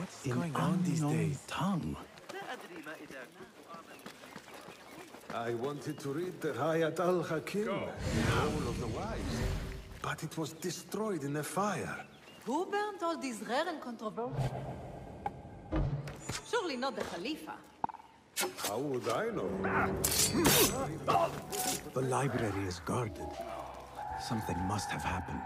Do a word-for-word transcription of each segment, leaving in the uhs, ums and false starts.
What's in going on these unknown days? tongue. I wanted to read the Hayat al-Hakim, the Role of the Wise, but it was destroyed in a fire. Who burned all these rare and controversial? Surely not the Khalifa. How would I know? The library is guarded. Something must have happened.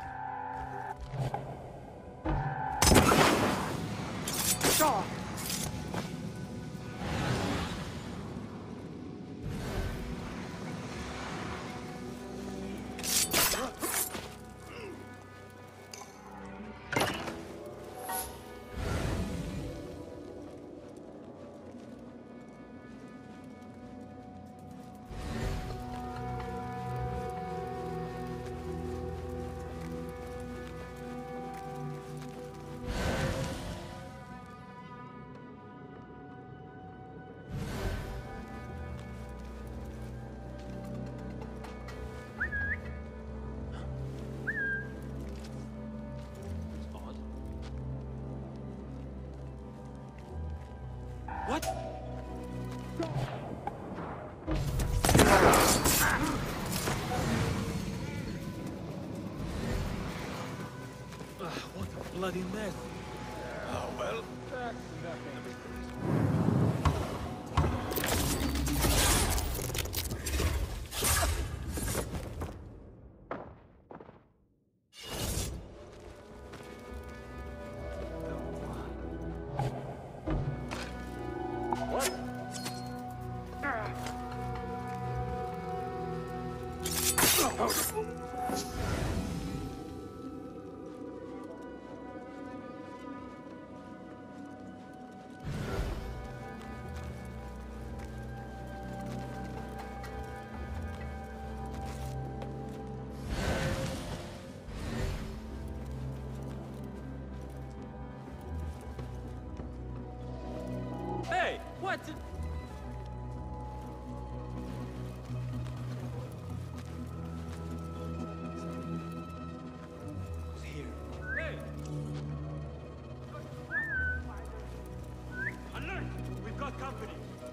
What? Ugh, what a bloody mess. Oh, well, that's nothing. Hey, what? Who's here? Hey! Alert! We've got company.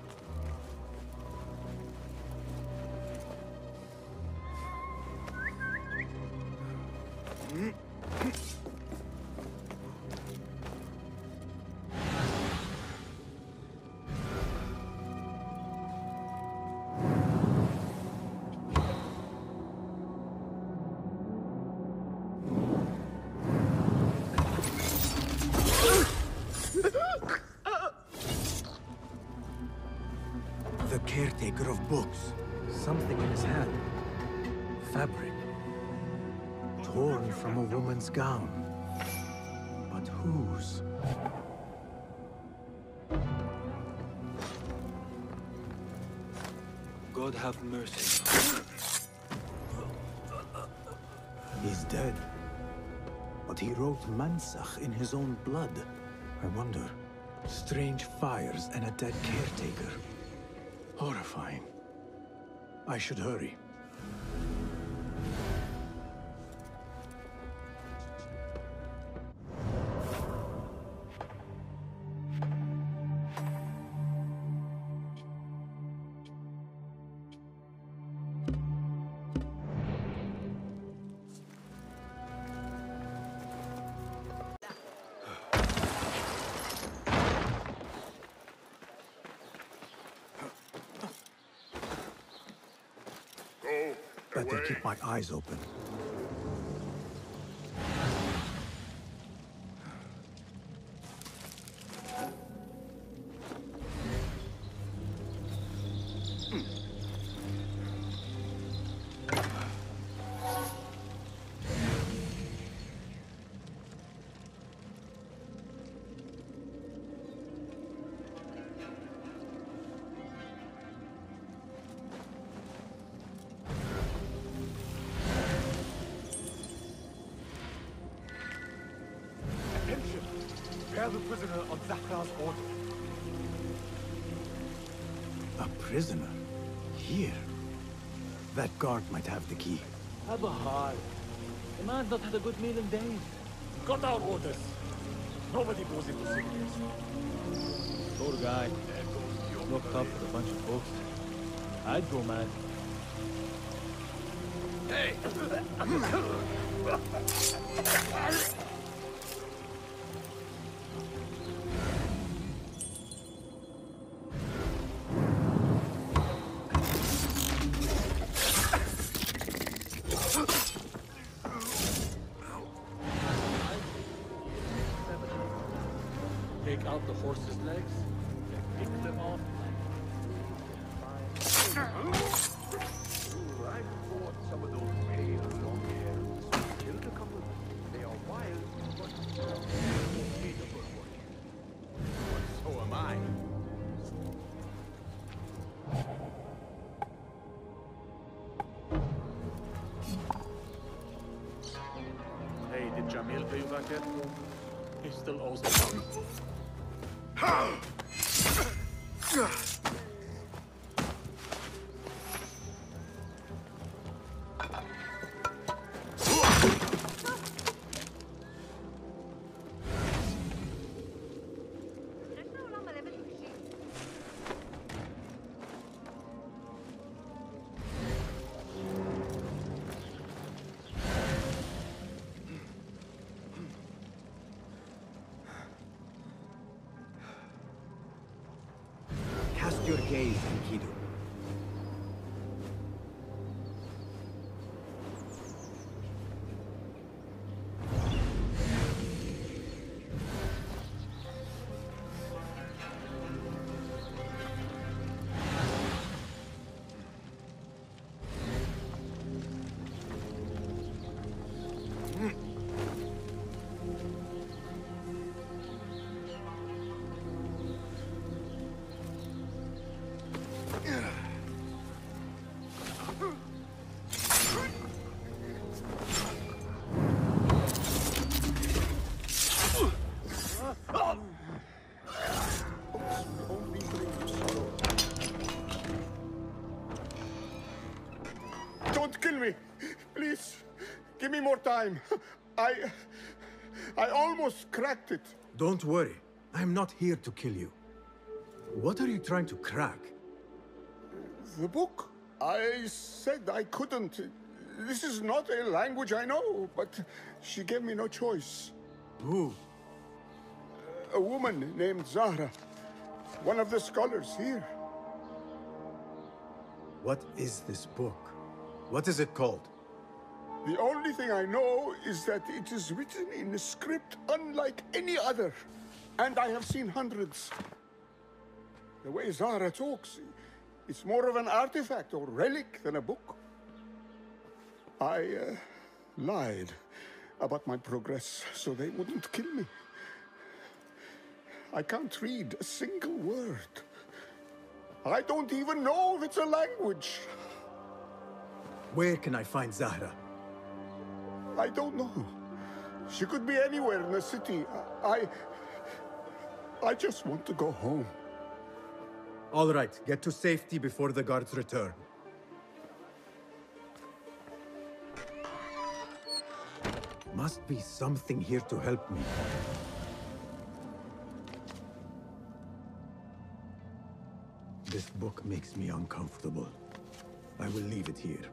The caretaker of books. Something in his hand. Fabric. Torn from a woman's gown. But whose? God have mercy. He's dead. But he wrote Mansakh in his own blood. I wonder. Strange fires and a dead caretaker. Horrifying. I should hurry. Better keep my eyes open. Bear the prisoner on Zahra's order. A prisoner? Here? That guard might have the key. Have a heart. The man's not had a good meal in days. Got our orders. Nobody goes into cities. Poor guy. Looked up with a bunch of books. I'd go mad. Hey! Take out the horse's legs, then pick them off. I bought some of those pale long hairs. Killed a couple. They are wild, but okay to good work. But so am I. Hey, did Jamil pay you back yet? He still owes me money. Cast your gaze, Enkidu. Don't kill me. Please, give me more time. I... I almost cracked it. Don't worry. I'm not here to kill you. What are you trying to crack? The book? I said I couldn't. This is not a language I know, but she gave me no choice. Who? A woman named Zahra. One of the scholars here. What is this book? What is it called? The only thing I know is that it is written in a script unlike any other. And I have seen hundreds. The way Zahra talks, it's more of an artifact or relic than a book. I uh, lied about my progress so they wouldn't kill me. I can't read a single word. I don't even know if it's a language. Where can I find Zahra? I don't know. She could be anywhere in the city. I... I just want to go home. All right, get to safety before the guards return. Must be something here to help me. This book makes me uncomfortable. I will leave it here.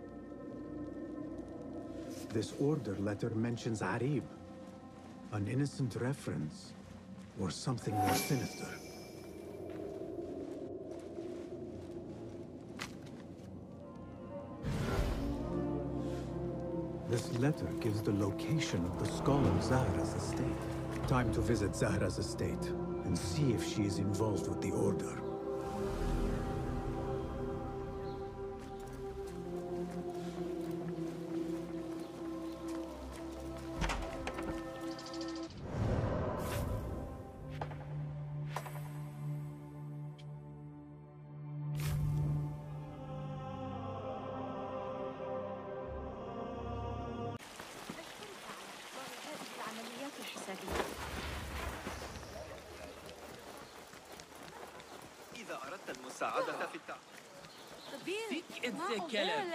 This order letter mentions Arib. An innocent reference, or something more sinister. This letter gives the location of the scholar Zahra's estate. Time to visit Zahra's estate and see if she is involved with the order. إذا أردت المساعدة في التعليم فيك انت كلب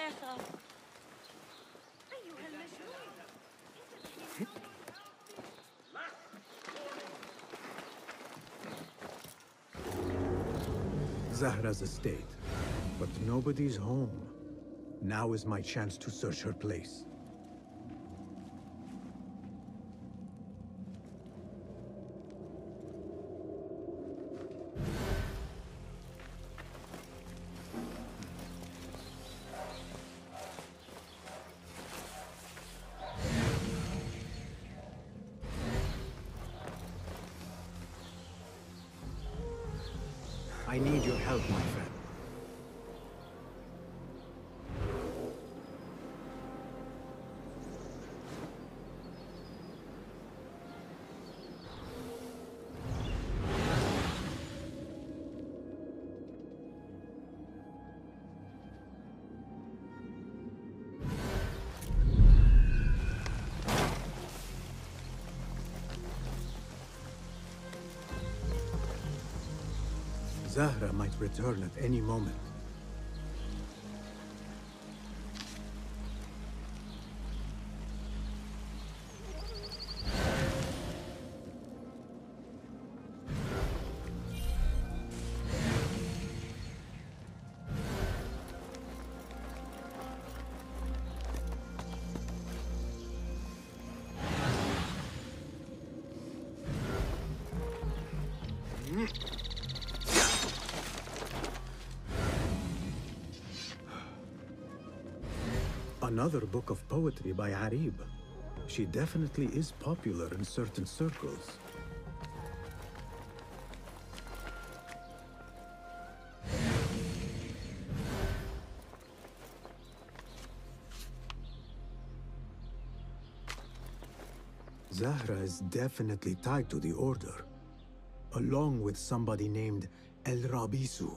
أيها المجنون Zahra's estate, but nobody's home. Now is my chance to search her place. I need your help, my friend. Zahra might return at any moment. Another book of poetry by Arib. She definitely is popular in certain circles. Zahra is definitely tied to the Order, along with somebody named El Rabisu.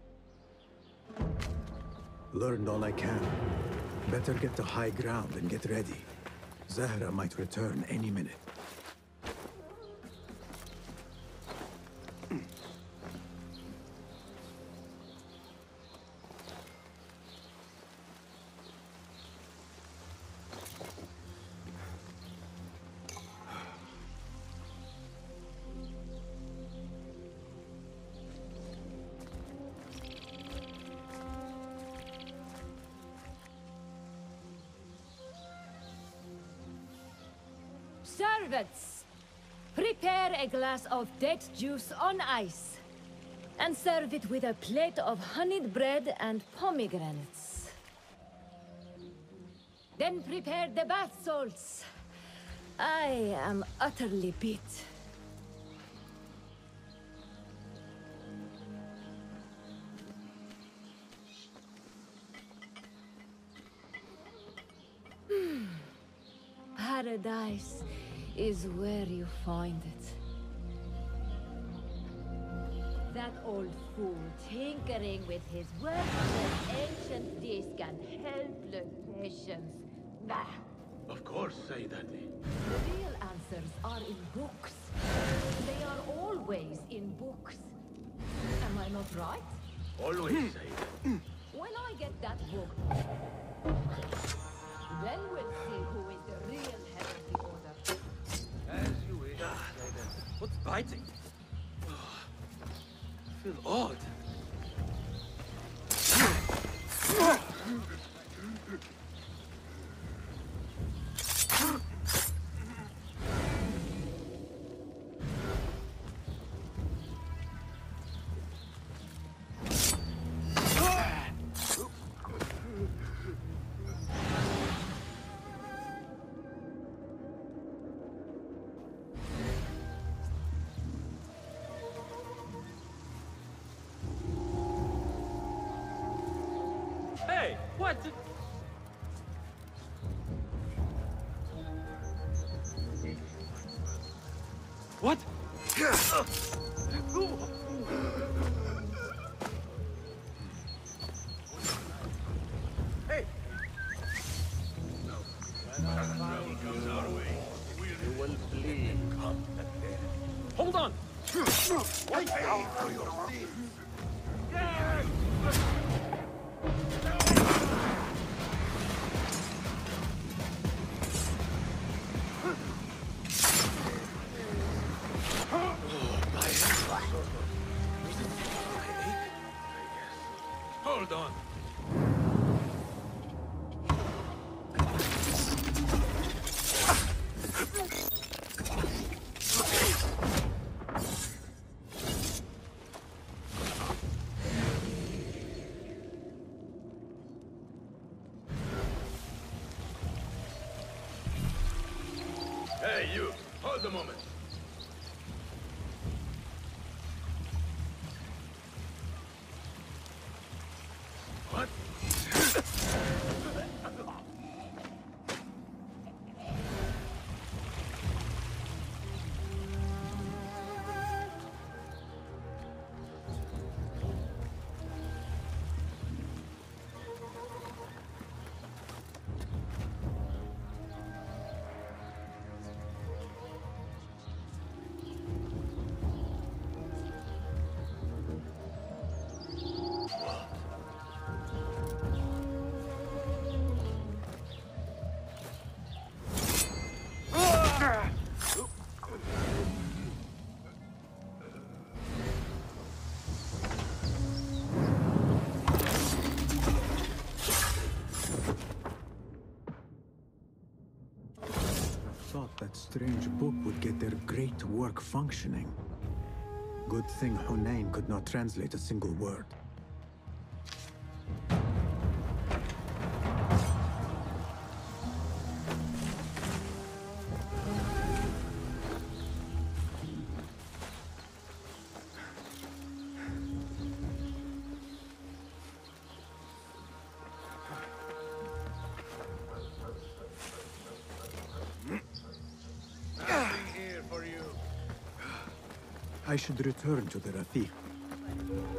Learned all I can. Better get to high ground and get ready. Zahra might return any minute. Servants, prepare a glass of date juice on ice, and serve it with a plate of honeyed bread and pomegranates. Then prepare the bath salts. I am utterly beat. Paradise is where you find it. That old fool tinkering with his worthless ancient disc and helpless patience. Bah! Of course, Sayyidati. The real answers are in books. They are always in books. Am I not right? Always, Sayyidati. When I get that book, then we'll see who is the real head of the Order. As you wish, Sayyidati. What's biting? I feel odd. Hey, what? the- What? Hey! You will bleed. Hold on! Wait for your sins. Hold on. Hey, you! Hold a moment. What? Thought that strange book would get their great work functioning. Good thing Hunain could not translate a single word. Nothing here for you. I should return to the Rafik.